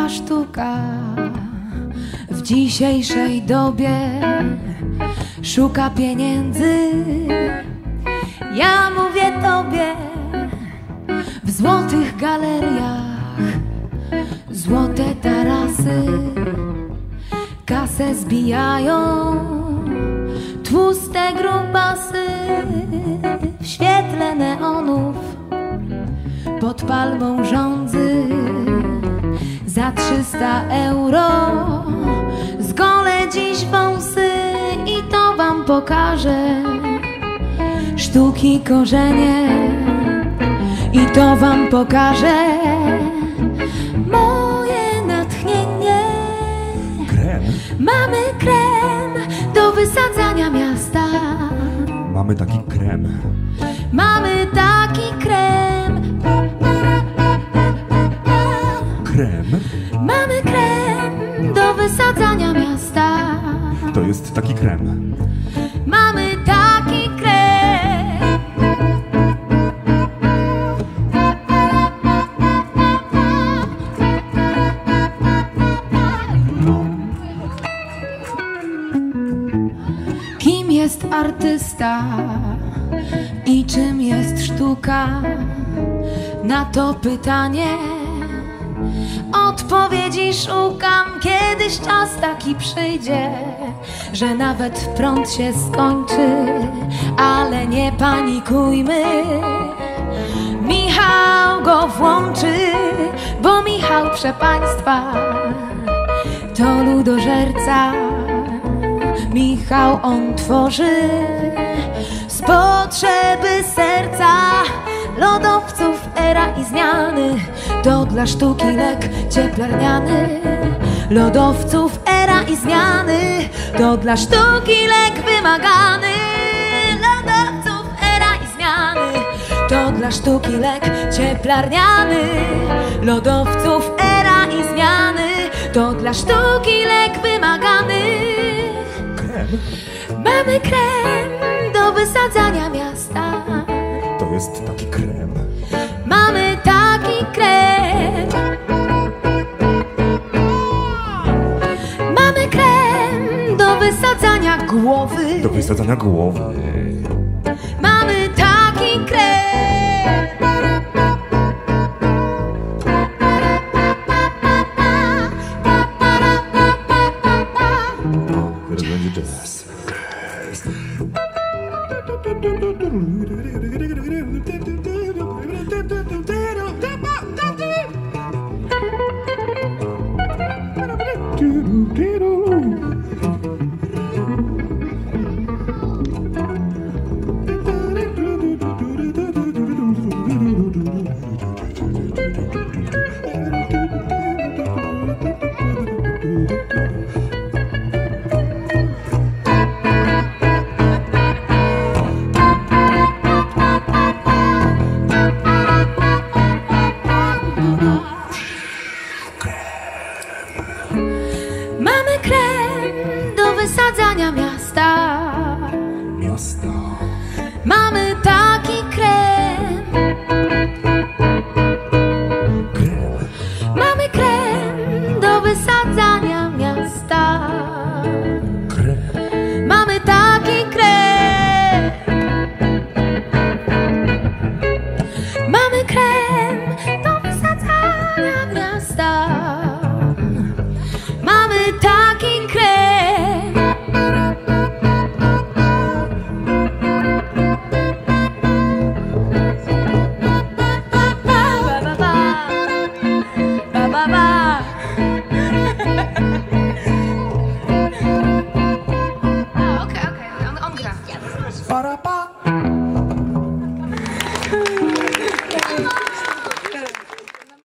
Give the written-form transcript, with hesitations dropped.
Nowa sztuka w dzisiejszej dobie szuka pieniędzy. Ja mówię tobie, w złotych galeriach złote tarasy kasę zbijają, tłuste grubasy w świetle neonów pod palmą żądzy. Za 300 euro zgolę dziś wąsy i to wam pokażę sztuki korzenie, i to wam pokażę moje natchnienie. Krem? Mamy krem do wysadzania miasta. Mamy taki krem. Mamy taki krem. Krem? Mamy krem do wysadzania miasta. To jest taki krem. Mamy taki krem. Kim jest artysta i czym jest sztuka? Na to pytanie odpowiedzi szukam. Kiedyś czas taki przyjdzie, że nawet prąd się skończy, ale nie panikujmy. Michał go włączy, bo Michał, proszę państwa, to ludożerca. Michał, on tworzy z potrzeby serca lodowców era i zmiany. To dla sztuki lek cieplarniany. Lodowców era i zmiany. To dla sztuki lek wymagany. Lodowców era i zmiany. To dla sztuki lek cieplarniany. Lodowców era i zmiany. To dla sztuki lek wymagany. Krem? Mamy krem do wysadzania miasta. To jest taki krem. Mamy taki krem. Mamy krem do wysadzania głowy. Do wysadzania głowy. Mamy taki krem. Teraz będzie jazz. Jazz.